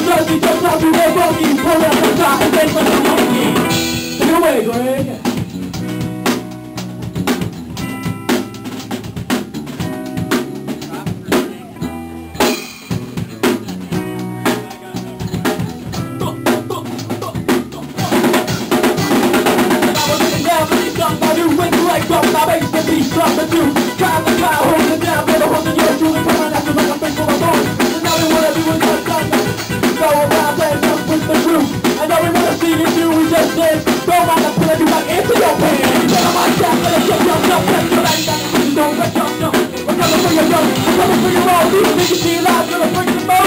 Jersey, just like you were funky. Pull up the top and take for the monkey. Take it away, Greg. My bass the beat, drop the juice. Drive the car, hold it down, better hold the yoke. Julie, come on, after like I'm thankful for my bones. And now we wanna do is just done. Go around, let's jump with the crew. And now we wanna see you do, we just did. Don't mind us pulling you back into your pants. You better mind that, let us jump, jump, jump. Let's go back, you don't let jump, jump. We're coming for your gun, we're coming for your roll. These niggas see you live, gonna bring them up.